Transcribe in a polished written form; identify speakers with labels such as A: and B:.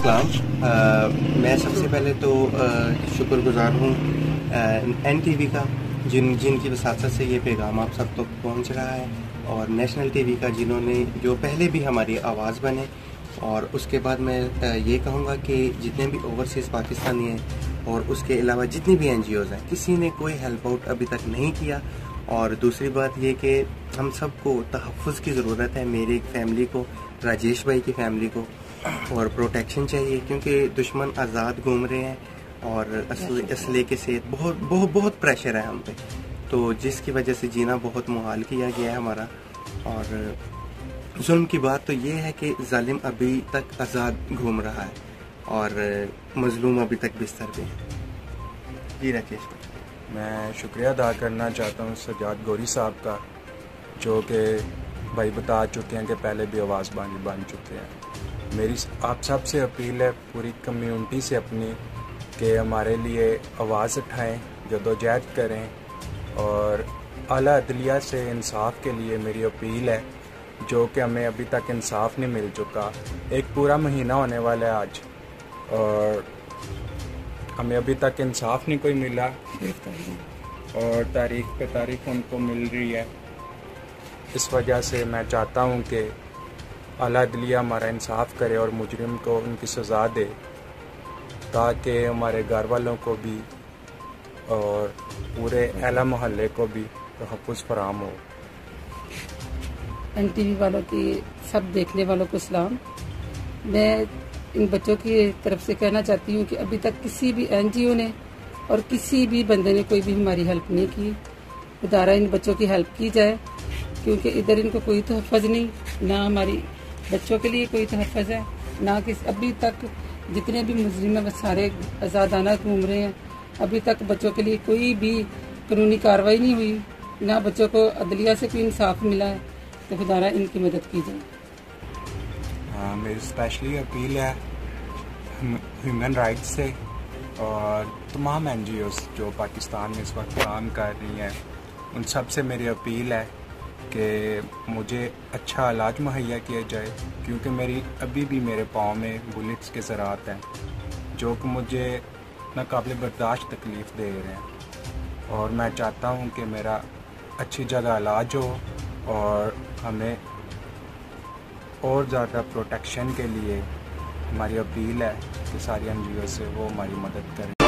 A: अस्सलाम। मैं सबसे पहले तो शुक्रगुज़ार हूँ NTV का, जिनकी वसात से ये पैगाम आप सब तक पहुँच रहा है, और नेशनल टीवी का, जिन्होंने जो पहले भी हमारी आवाज़ बने। और उसके बाद मैं ये कहूँगा कि जितने भी ओवरसीज़ पाकिस्तानी हैं और उसके अलावा जितनी भी NGOज़ हैं, किसी ने कोई हेल्प आउट अभी तक नहीं किया। और दूसरी बात ये कि हम सबको तहफ़्फ़ुज़ की ज़रूरत है। मेरी फैमिली को, राजेश भाई की फैमिली को, और प्रोटेक्शन चाहिए, क्योंकि दुश्मन आज़ाद घूम रहे हैं और असले के सेहत बहुत बहुत बहुत प्रेशर है हम पे, तो जिसकी वजह से जीना बहुत मुहाल किया गया है हमारा। और जुल्म की बात तो ये है कि जालिम अभी तक आज़ाद घूम रहा है और मजलूम अभी तक बिस्तर पे है। जी राकेश भाई,
B: मैं शुक्रिया अदा करना चाहता हूँ सजाद गौरी साहब का, जो कि भाई बता चुके हैं कि पहले भी आवाज़ बन चुके हैं। मेरी आप सब से अपील है, पूरी कम्युनिटी से अपनी, कि हमारे लिए आवाज़ उठाएं, जदोजहद करें। और आला अदलिया से इंसाफ के लिए मेरी अपील है, जो कि हमें अभी तक इंसाफ नहीं मिल चुका। एक पूरा महीना होने वाला है आज, और हमें अभी तक इंसाफ नहीं कोई मिला, और तारीख पे तारीख उनको मिल रही है। इस वजह से मैं चाहता हूँ कि आला अदलिया हमारा इंसाफ करे और मुजरिम को उनकी सज़ा दे, ताकि हमारे घर वालों को भी और पूरे अहला मोहल्ले को भी तहफ़्फ़ुज़ फराहम हो।
C: NTV वालों की, सब देखने वालों को सलाम। मैं इन बच्चों की तरफ से कहना चाहती हूँ कि अभी तक किसी भी NGO ने और किसी भी बंदे ने कोई भी हमारी हेल्प नहीं की। खुदारा इन बच्चों की हेल्प की जाए, क्योंकि इधर इनको कोई तहफ़्फ़ुज़ नहीं, ना हमारी बच्चों के लिए कोई तहफ़्फ़ुज़ है, ना कि अभी तक जितने भी मुजरिम हैं वो सारे आज़ादाना घूम रहे हैं। अभी तक बच्चों के लिए कोई भी कानूनी कार्रवाई नहीं हुई, ना बच्चों को अदलिया से कोई इंसाफ मिला है। तो खुदारा इनकी मदद की जाए।
B: हाँ, मेरी स्पेशली अपील है ह्यूमन राइट्स से और तमाम NGOs जो पाकिस्तान में इस वक्त काम कर रही हैं, उन सब से मेरी अपील है कि मुझे अच्छा इलाज मुहैया किया जाए, क्योंकि मेरी अभी भी मेरे पाँव में बुलेट्स के ज़रात हैं, जो कि मुझे नाकाबिल बर्दाश्त तकलीफ़ दे रहे हैं। और मैं चाहता हूँ कि मेरा अच्छी जगह इलाज हो, और हमें और ज़्यादा प्रोटेक्शन के लिए हमारी अपील है कि सारी NGO से वो हमारी मदद करें।